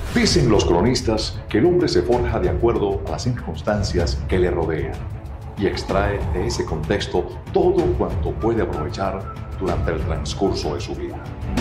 Dicen los cronistas que el hombre se forja de acuerdo a las circunstancias que le rodean y extrae de ese contexto todo cuanto puede aprovechar durante el transcurso de su vida.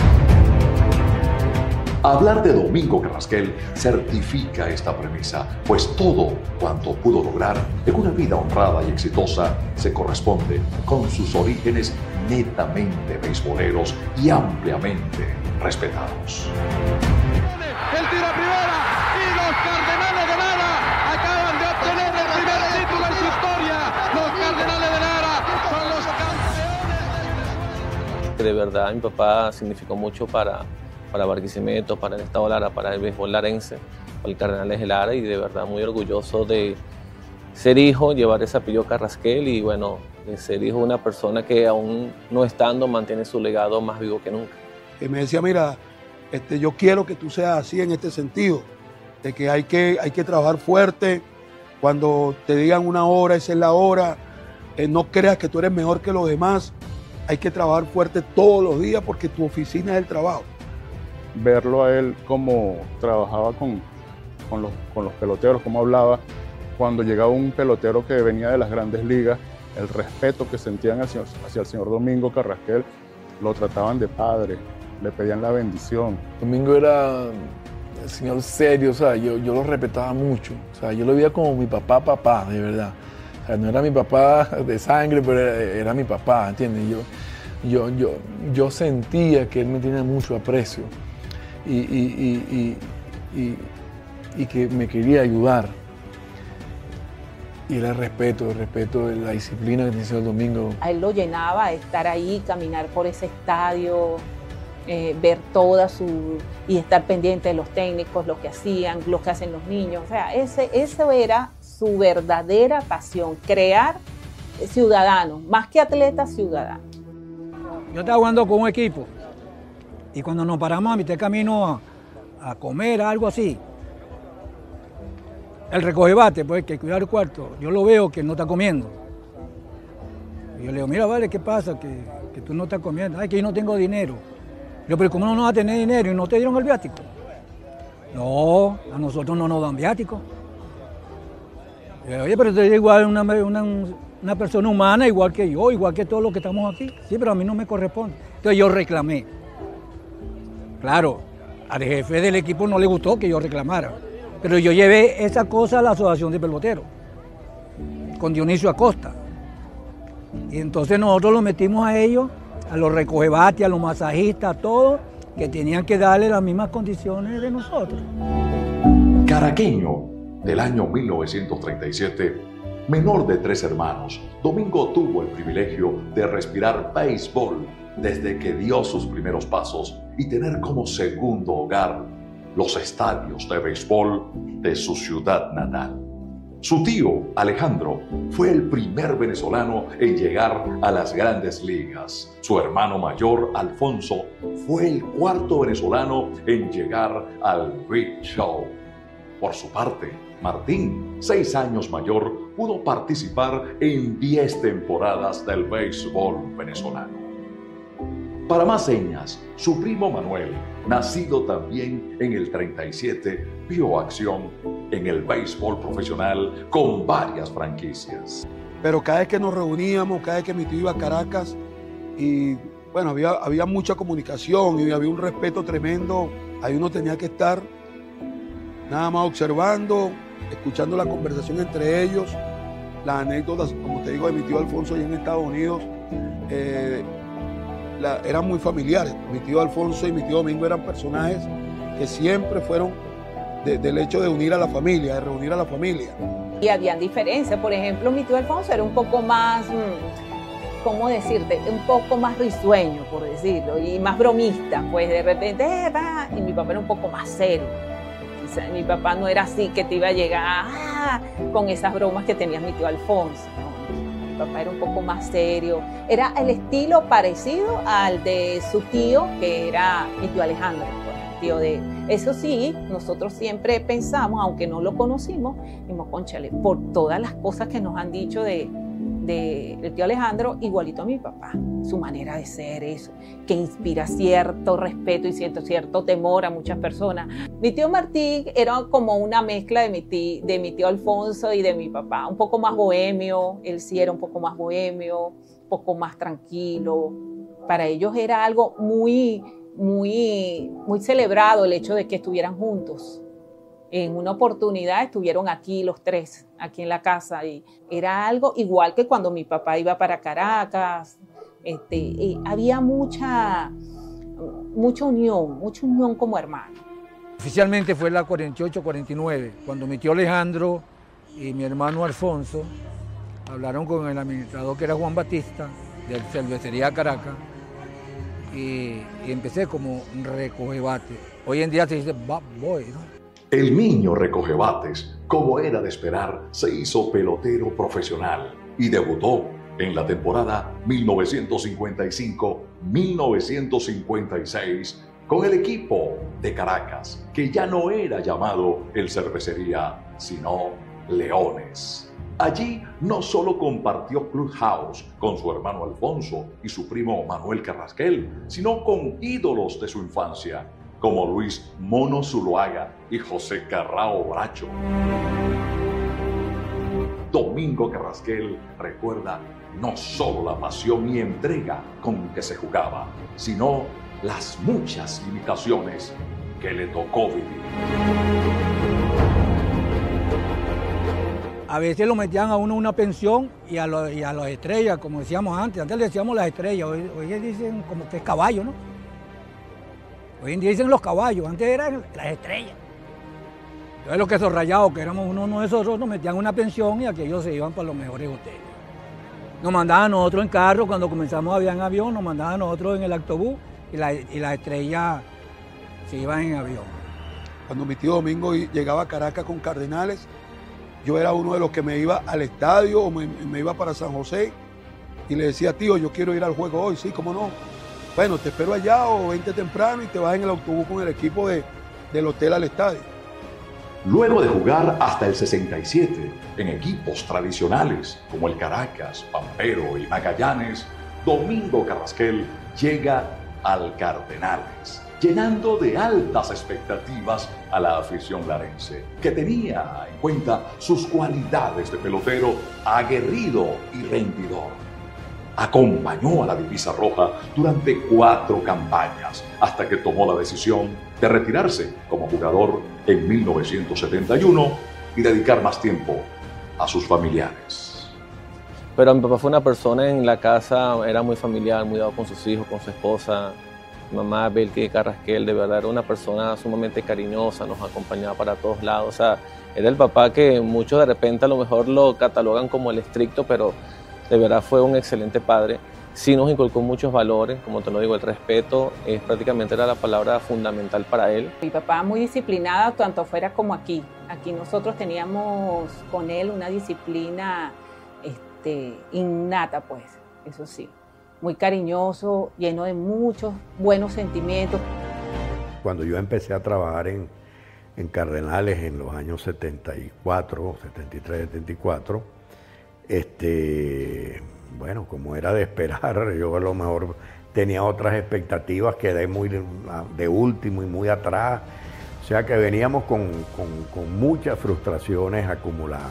Hablar de Domingo Carrasquel certifica esta premisa, pues todo cuanto pudo lograr en una vida honrada y exitosa se corresponde con sus orígenes netamente beisboleros y ampliamente respetados. El tiro a primera y los Cardenales de Lara acaban de obtener el primer título en su historia. Los Cardenales de Lara son los campeones. De verdad, mi papá significó mucho para Barquisimeto, para el estado de Lara, para el béisbol larense, para el Cardenales de Lara, y de verdad muy orgulloso de ser hijo, llevar ese apellido Carrasquel y bueno, de ser hijo de una persona que aún no estando mantiene su legado más vivo que nunca. Y me decía, mira, yo quiero que tú seas así en este sentido, de que hay que trabajar fuerte, cuando te digan una hora, esa es la hora, no creas que tú eres mejor que los demás, hay que trabajar fuerte todos los días porque tu oficina es el trabajo. Verlo a él como trabajaba con los peloteros, como hablaba, cuando llegaba un pelotero que venía de las grandes ligas, el respeto que sentían hacia el señor Domingo Carrasquel, lo trataban de padre, le pedían la bendición. Domingo era el señor serio, o sea, yo lo respetaba mucho, o sea, yo lo veía como mi papá, de verdad. O sea, no era mi papá de sangre, pero era mi papá, ¿entiendes? Yo sentía que él me tenía mucho aprecio y que me quería ayudar. Y era el respeto, la disciplina que tenía el señor Domingo. A él lo llenaba estar ahí, caminar por ese estadio, ver y estar pendiente de los técnicos, lo que hacían, lo que hacen los niños. O sea, eso era su verdadera pasión, crear ciudadanos, más que atletas, ciudadanos. Yo estaba jugando con un equipo y cuando nos paramos a mitad de camino a comer, algo así, el recoge bate, pues que cuidar el cuarto, yo lo veo que no está comiendo. Y yo le digo, mira, vale, ¿qué pasa? Que tú no estás comiendo. Ay, que yo no tengo dinero. Yo, pero ¿cómo no vas a tener dinero y no te dieron el viático? No, a nosotros no nos dan viático. Oye, pero tú eres igual una persona humana, igual que yo, igual que todos los que estamos aquí. Sí, pero a mí no me corresponde. Entonces yo reclamé. Claro, al jefe del equipo no le gustó que yo reclamara. Pero yo llevé esa cosa a la Asociación de Peloteros, con Dionisio Acosta. Y entonces nosotros lo metimos a ellos, a los recogebates, a los masajistas, a todos, que tenían que darle las mismas condiciones de nosotros. Caraqueño del año 1937, menor de 3 hermanos, Domingo tuvo el privilegio de respirar béisbol desde que dio sus primeros pasos y tener como segundo hogar los estadios de béisbol de su ciudad natal. Su tío, Alejandro, fue el primer venezolano en llegar a las grandes ligas. Su hermano mayor, Alfonso, fue el cuarto venezolano en llegar al Big Show. Por su parte, Martín, 6 años mayor, pudo participar en 10 temporadas del béisbol venezolano. Para más señas, su primo Manuel, nacido también en el 37, vio acción en el béisbol profesional con varias franquicias. Pero cada vez que nos reuníamos, cada vez que mi tío iba a Caracas, y bueno, había mucha comunicación y había un respeto tremendo. Ahí uno tenía que estar nada más observando, escuchando la conversación entre ellos, las anécdotas, como te digo, de mi tío Alfonso allá en Estados Unidos. Eran muy familiares. Mi tío Alfonso y mi tío Domingo eran personajes que siempre fueron del hecho de unir a la familia, de reunir a la familia. Y habían diferencias. Por ejemplo, mi tío Alfonso era un poco más, ¿cómo decirte? Un poco más risueño, por decirlo, y más bromista. Pues de repente, y mi papá era un poco más serio. O sea, mi papá no era así que te iba a llegar con esas bromas que tenía mi tío Alfonso, ¿no? Mi papá era un poco más serio. Era el estilo parecido al de su tío, que era mi tío Alejandro, pues, el tío de él. Eso sí, nosotros siempre pensamos, aunque no lo conocimos, dijimos, cónchale, por todas las cosas que nos han dicho de del tío Alejandro, igualito a mi papá, su manera de ser, eso, que inspira cierto respeto y cierto temor a muchas personas. Mi tío Martí era como una mezcla de mi tío Alfonso y de mi papá, un poco más bohemio, él sí era un poco más bohemio, un poco más tranquilo. Para ellos era algo muy celebrado el hecho de que estuvieran juntos. En una oportunidad estuvieron aquí los tres, aquí en la casa, y era algo igual que cuando mi papá iba para Caracas. Había mucha unión como hermanos. Oficialmente fue la 48-49, cuando mi tío Alejandro y mi hermano Alfonso hablaron con el administrador que era Juan Batista, de Cervecería Caracas, y empecé como recogebate. Hoy en día se dice bad boy, ¿no? El niño recogebates, como era de esperar, se hizo pelotero profesional y debutó en la temporada 1955-1956 con el equipo de Caracas, que ya no era llamado el Cervecería, sino Leones. Allí no solo compartió clubhouse con su hermano Alfonso y su primo Manuel Carrasquel, sino con ídolos de su infancia, como Luis Mono Zuluaga y José Carrao Bracho. Domingo Carrasquel recuerda no solo la pasión y entrega con que se jugaba, sino las muchas limitaciones que le tocó vivir. A veces lo metían a uno en una pensión y a las estrellas, como decíamos antes. Antes le decíamos las estrellas, hoy dicen como que es caballo, ¿no? Hoy en día dicen los caballos, antes eran las estrellas. Entonces los que esos rayados, que éramos uno de esos, nos metían en una pensión y aquellos se iban para los mejores hoteles. Nos mandaban a nosotros en carro, cuando comenzamos a viajar en avión, nos mandaban a nosotros en el autobús y las estrellas se iban en avión. Cuando mi tío Domingo llegaba a Caracas con Cardenales, yo era uno de los que me iba al estadio o me iba para San José y le decía, tío, yo quiero ir al juego hoy. Sí, ¿cómo no? Bueno, te espero allá o vente temprano y te vas en el autobús con el equipo del hotel al estadio. Luego de jugar hasta el 67 en equipos tradicionales como el Caracas, Pampero y Magallanes, Domingo Carrasquel llega al Cardenales, llenando de altas expectativas a la afición larense, que tenía en cuenta sus cualidades de pelotero aguerrido y rendidor. Acompañó a la Divisa Roja durante 4 campañas, hasta que tomó la decisión de retirarse como jugador en 1971 y dedicar más tiempo a sus familiares. Pero mi papá fue una persona en la casa, era muy familiar, muy dado con sus hijos, con su esposa. Mi mamá, Belki Carrasquel, de verdad era una persona sumamente cariñosa, nos acompañaba para todos lados. O sea, era el papá que muchos de repente a lo mejor lo catalogan como el estricto, pero de verdad fue un excelente padre. Sí nos inculcó muchos valores, como te lo digo, el respeto prácticamente era la palabra fundamental para él. Mi papá muy disciplinado, tanto afuera como aquí. Aquí nosotros teníamos con él una disciplina innata, pues, eso sí. Muy cariñoso, lleno de muchos buenos sentimientos. Cuando yo empecé a trabajar en Cardenales en los años 74, 73, 74, bueno, como era de esperar, yo a lo mejor tenía otras expectativas, quedé muy de último y muy atrás, o sea que veníamos con muchas frustraciones acumuladas.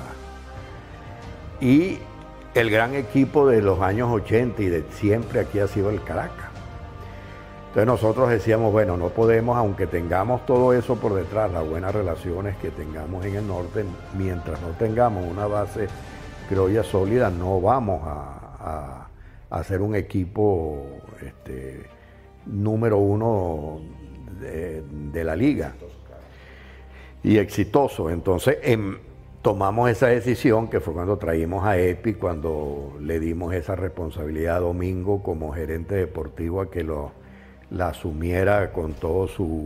Y el gran equipo de los años 80 y de siempre aquí ha sido el Caracas. Entonces nosotros decíamos, bueno, no podemos, aunque tengamos todo eso por detrás, las buenas relaciones que tengamos en el norte, mientras no tengamos una base criolla sólida, no vamos a hacer un equipo número 1 de la liga y exitoso. Entonces tomamos esa decisión, que fue cuando traímos a Epi, cuando le dimos esa responsabilidad a Domingo como gerente deportivo a que la asumiera con todo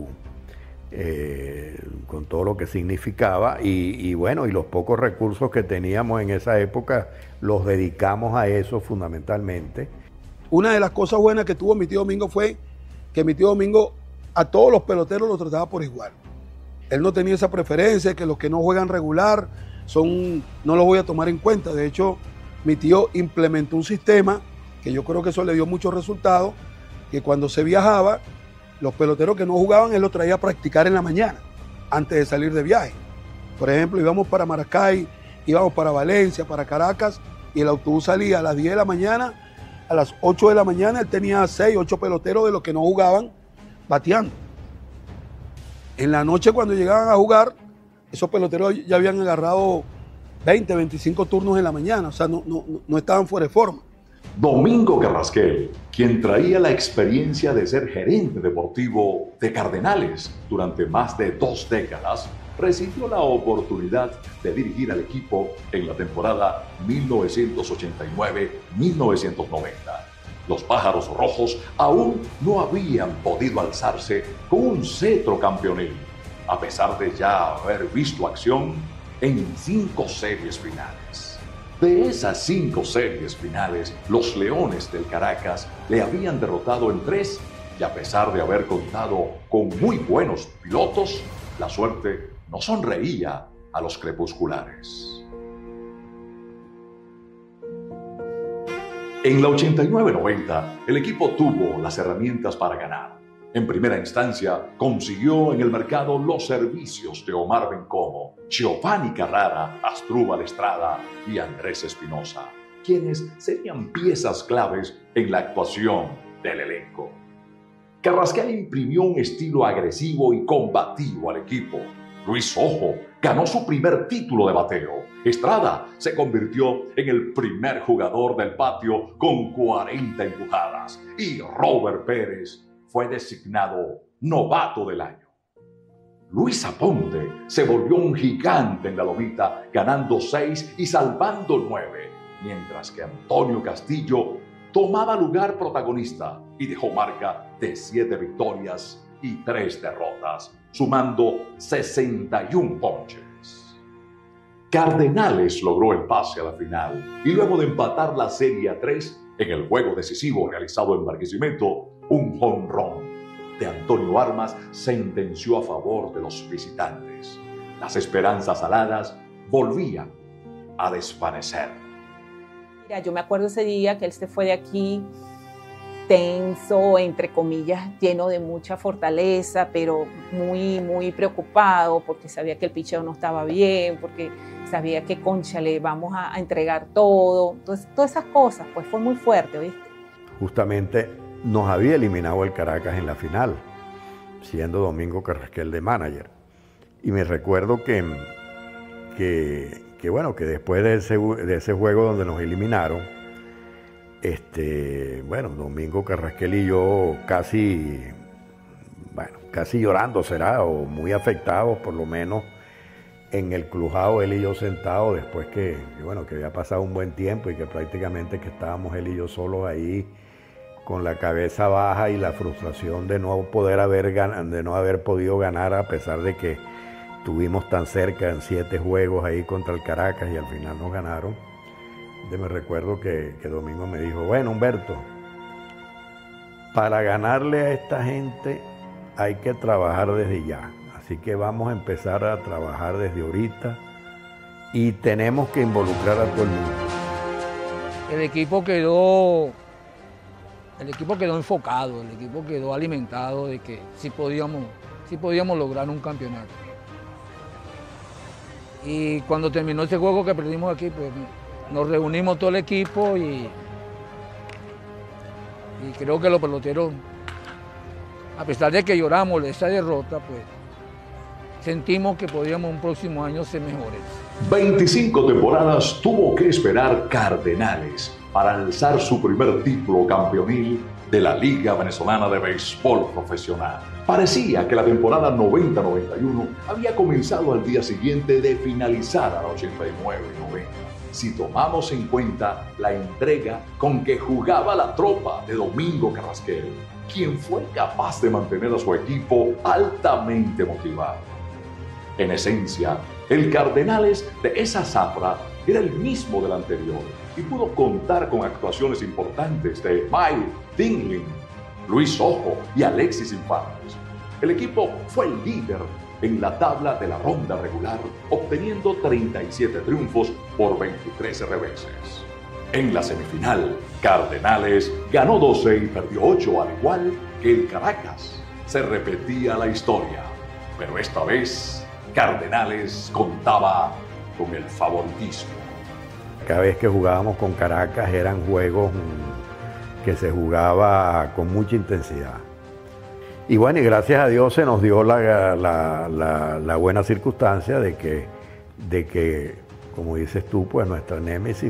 con todo lo que significaba y bueno, y los pocos recursos que teníamos en esa época los dedicamos a eso fundamentalmente. Una de las cosas buenas que tuvo mi tío Domingo fue que mi tío Domingo a todos los peloteros los trataba por igual. Él no tenía esa preferencia, que los que no juegan regular no los voy a tomar en cuenta. De hecho, mi tío implementó un sistema que yo creo que eso le dio muchos resultados, que cuando se viajaba, los peloteros que no jugaban, él los traía a practicar en la mañana, antes de salir de viaje. Por ejemplo, íbamos para Maracay, íbamos para Valencia, para Caracas, y el autobús salía a las 10 de la mañana, a las 8 de la mañana él tenía 6, 8 peloteros de los que no jugaban bateando. En la noche cuando llegaban a jugar, esos peloteros ya habían agarrado 20, 25 turnos en la mañana, o sea, no estaban fuera de forma. Domingo Carrasquel, quien traía la experiencia de ser gerente deportivo de Cardenales durante más de 2 décadas, recibió la oportunidad de dirigir al equipo en la temporada 1989-1990. Los Pájaros Rojos aún no habían podido alzarse con un cetro campeonil, a pesar de ya haber visto acción en 5 series finales. De esas 5 series finales, los Leones del Caracas le habían derrotado en 3 y a pesar de haber contado con muy buenos pilotos, la suerte no sonreía a los crepusculares. En la 89-90, el equipo tuvo las herramientas para ganar. En primera instancia, consiguió en el mercado los servicios de Omar Bencomo, Giovanni Carrara, Asdrúbal Estrada y Andrés Espinosa, quienes serían piezas claves en la actuación del elenco. Carrasquel imprimió un estilo agresivo y combativo al equipo. Luis Ojo ganó su primer título de bateo. Estrada se convirtió en el primer jugador del patio con 40 empujadas y Robert Pérez fue designado novato del año. Luis Aponte se volvió un gigante en la lomita, ganando 6 y salvando 9, mientras que Antonio Castillo tomaba lugar protagonista y dejó marca de 7 victorias y 3 derrotas, sumando 61 ponches. Cardenales logró el pase a la final y luego de empatar la serie a 3 en el juego decisivo realizado en Barquisimeto, un jonrón de Antonio Armas sentenció a favor de los visitantes. Las esperanzas aladas volvían a desvanecer. Mira, yo me acuerdo ese día que él se fue de aquí tenso, entre comillas, lleno de mucha fortaleza, pero muy preocupado porque sabía que el picheo no estaba bien, porque sabía que, cónchale, vamos a entregar todo. Entonces, todas esas cosas, pues fue muy fuerte, ¿viste? Justamente nos había eliminado el Caracas en la final, siendo Domingo Carrasquel de manager. Y me recuerdo que después de ese juego donde nos eliminaron, Domingo Carrasquel y yo casi llorando o muy afectados, por lo menos en el clubhouse, él y yo sentados, después que había pasado un buen tiempo y que prácticamente que estábamos él y yo solos ahí, con la cabeza baja y la frustración de no haber podido ganar, a pesar de que estuvimos tan cerca en 7 juegos ahí contra el Caracas y al final nos ganaron. Me recuerdo que Domingo me dijo, bueno, Humberto, para ganarle a esta gente hay que trabajar desde ya, así que vamos a empezar a trabajar desde ahorita y tenemos que involucrar a todo el mundo. El equipo quedó enfocado, el equipo quedó alimentado de que sí podíamos lograr un campeonato. Y cuando terminó ese juego que perdimos aquí, pues nos reunimos todo el equipo y creo que los peloteros, a pesar de que lloramos de esa derrota, pues sentimos que podíamos un próximo año ser mejores. 25 temporadas tuvo que esperar Cardenales para alzar su primer título campeonil de la Liga Venezolana de Béisbol Profesional. Parecía que la temporada 90-91 había comenzado al día siguiente de finalizar a la 89-90. Si tomamos en cuenta la entrega con que jugaba la tropa de Domingo Carrasquel, quien fue capaz de mantener a su equipo altamente motivado. En esencia, el Cardenales de esa zafra era el mismo del anterior y pudo contar con actuaciones importantes de Mike Dingley, Luis Ojo y Alexis Infantes. El equipo fue el líder en la tabla de la ronda regular, obteniendo 37 triunfos por 23 reveses. En la semifinal, Cardenales ganó 12 y perdió 8, al igual que el Caracas. Se repetía la historia, pero esta vez Cardenales contaba con el favoritismo. Cada vez que jugábamos con Caracas eran juegos que se jugaba con mucha intensidad. Y bueno, y gracias a Dios se nos dio la buena circunstancia de que, como dices tú, pues nuestra némesis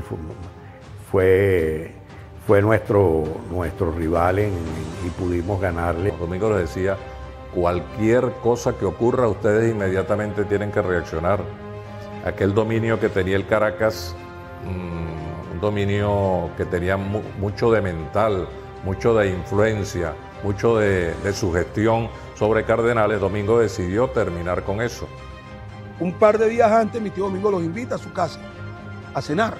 fue nuestro rival y pudimos ganarle. Domingo les decía, cualquier cosa que ocurra, ustedes inmediatamente tienen que reaccionar. Aquel dominio que tenía el Caracas, un dominio que tenía mucho de mental, mucho de influencia, mucho de sugestión sobre Cardenales. Domingo decidió terminar con eso. Un par de días antes, mi tío Domingo los invita a su casa a cenar.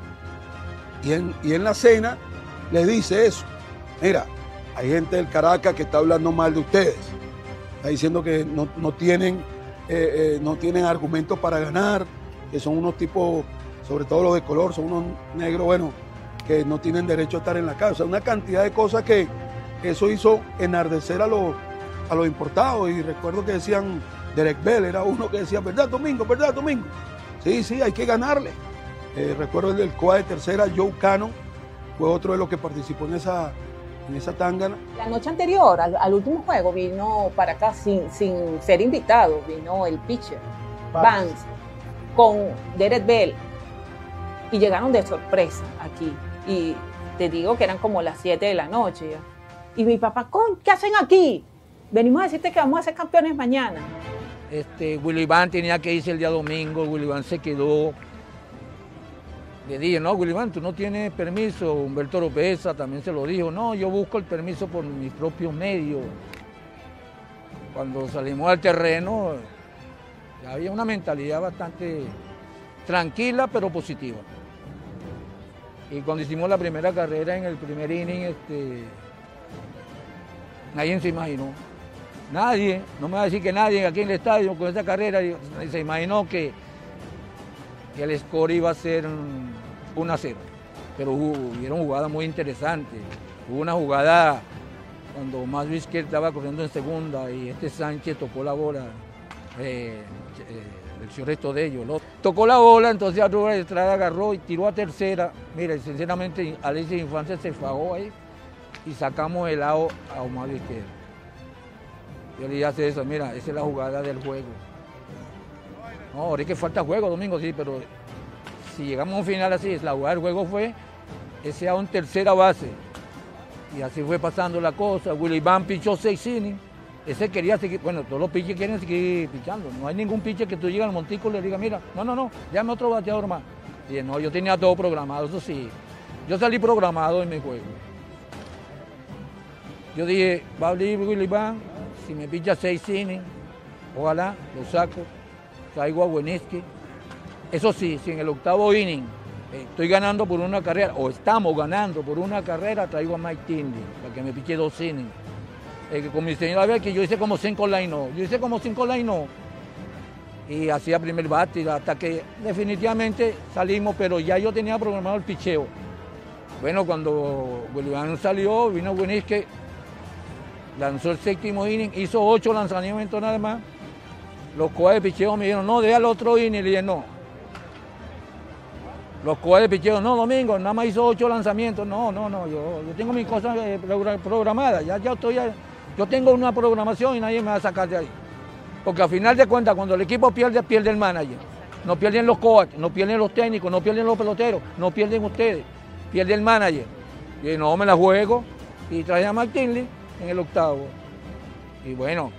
Y en la cena le dice eso. Mira, hay gente del Caracas que está hablando mal de ustedes. Está diciendo que no tienen argumentos para ganar, que son unos tipos, sobre todo los de color, son unos negros, bueno, que no tienen derecho a estar en la casa. Una cantidad de cosas que eso hizo enardecer a los importados. Y recuerdo que decían, Derek Bell era uno que decía, ¿verdad, Domingo? ¿Verdad, Domingo? Sí, hay que ganarle. Recuerdo el del COA de tercera, Joe Cano, fue otro de los que participó en esa tángana. La noche anterior, al último juego, vino para acá sin ser invitado, vino el pitcher, Vance, con Derek Bell, y llegaron de sorpresa aquí. Y te digo que eran como las 7 de la noche. Y mi papá, ¿qué hacen aquí? Venimos a decirte que vamos a ser campeones mañana. Willy Van tenía que irse el día domingo, Willy Van se quedó. Le dije, no, Willy Van, tú no tienes permiso. Humberto Oropesa también se lo dijo. No, yo busco el permiso por mis propios medios. Cuando salimos al terreno, había una mentalidad bastante tranquila, pero positiva. Y cuando hicimos la primera carrera en el primer inning, nadie se imaginó. Nadie, no me va a decir que nadie aquí en el estadio con esa carrera se imaginó que el score iba a ser 1-0. Pero hubieron jugadas muy interesantes. Hubo una jugada cuando Más Vizquel estaba corriendo en segunda y Sánchez tocó la bola, el resto de ellos. Tocó la bola, entonces Arturo Estrada agarró y tiró a tercera. Mira, sinceramente, Alexis Infante se fajó ahí y sacamos el out a Omar Vizquel. Yo le dije eso, mira, esa es la jugada del juego. No, ahora es que falta juego, Domingo, sí, pero si llegamos a un final así, la jugada del juego fue ese out en tercera base. Y así fue pasando la cosa. Willy Van pichó 6 innings. Ese quería seguir, bueno, todos los pitchers quieren seguir pichando. No hay ningún pitcher que tú llegues al montico y le digas, mira, no, llame otro bateador más. Y dije, no, yo tenía todo programado, eso sí. Yo salí programado en mi juego. Yo dije, va a abrir Willy Van, si me picha 6 innings, ojalá, lo saco, traigo a Wieninski. Eso sí, si en el 8º inning estoy ganando por una carrera, o estamos ganando por una carrera, traigo a Mike Tinley, para que me piche 2 innings. Con mi señora vez que yo hice como 5 line-no. Y hacía primer bate hasta que definitivamente salimos, pero ya yo tenía programado el picheo. Bueno, cuando Willy Van salió, vino Wieninski, lanzó el 7º inning, hizo 8 lanzamientos nada más. Los coaches de picheo me dijeron, no, deja el otro inning. Le dije, no. Los coaches de picheo, no, Domingo, nada más hizo 8 lanzamientos. No, yo tengo mis cosas programadas. Yo tengo una programación y nadie me va a sacar de ahí. Porque al final de cuentas, cuando el equipo pierde, pierde el manager. No pierden los coaches, no pierden los técnicos, no pierden los peloteros, no pierden ustedes. Pierde el manager. Y no, me la juego. Y traje a Mike Tinley en el 8º. Y bueno,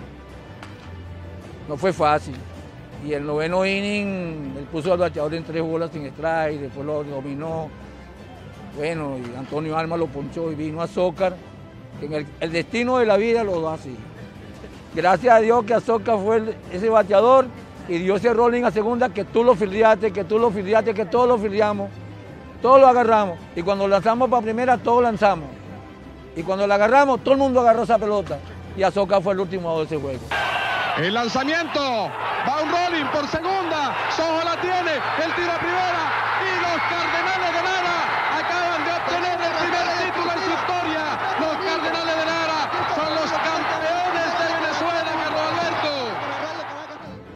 no fue fácil. Y el 9º inning, él puso al bateador en 3 bolas sin strike, después lo dominó. Bueno, y Antonio Alma lo ponchó y vino Azócar. En el destino de la vida lo da así. Gracias a Dios que Azócar fue ese bateador y dio ese rolling a segunda, que tú lo fildeaste, que todos lo fildeamos, todos lo agarramos. Y cuando lanzamos para primera, todos lanzamos. Y cuando la agarramos, todo el mundo agarró esa pelota. Y Azócar fue el último de ese juego. El lanzamiento, va un rolling por segunda, Sojo la tiene, el tiro a primera y los Cardenales de Lara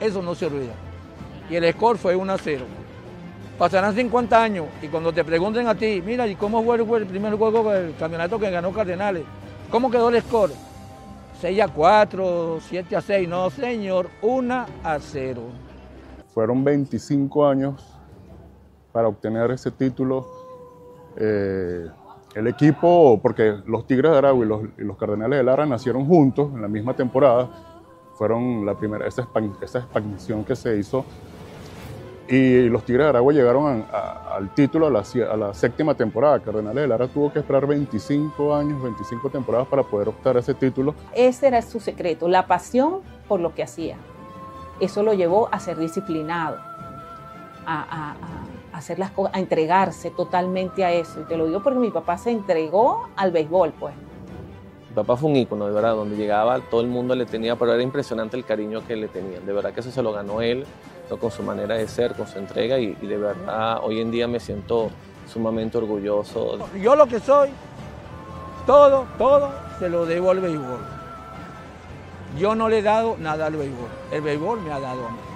Eso no se olvida. Y el score fue 1-0. Pasarán 50 años y cuando te pregunten a ti, mira, ¿y cómo fue el primer juego del campeonato que ganó Cardenales? ¿Cómo quedó el score? 6-4, 7-6. No, señor, 1-0. Fueron 25 años para obtener ese título. El equipo, porque los Tigres de Aragua y los Cardenales de Lara nacieron juntos en la misma temporada, fueron la primera, esa expansión que se hizo, y los Tigres de Aragua llegaron al título a la 7ª temporada. Cardenales de Lara tuvo que esperar 25 años, 25 temporadas para poder optar a ese título. Ese era su secreto, la pasión por lo que hacía. Eso lo llevó a ser disciplinado, a hacer las cosas, a entregarse totalmente a eso. Y te lo digo porque mi papá se entregó al béisbol, pues. Mi papá fue un ícono, de verdad, donde llegaba todo el mundo le tenía, pero era impresionante el cariño que le tenían. De verdad que eso se lo ganó él, ¿no? Con su manera de ser, con su entrega, y de verdad hoy en día me siento sumamente orgulloso. Yo lo que soy, todo se lo debo al béisbol. Yo no le he dado nada al béisbol, el béisbol me ha dado a mí.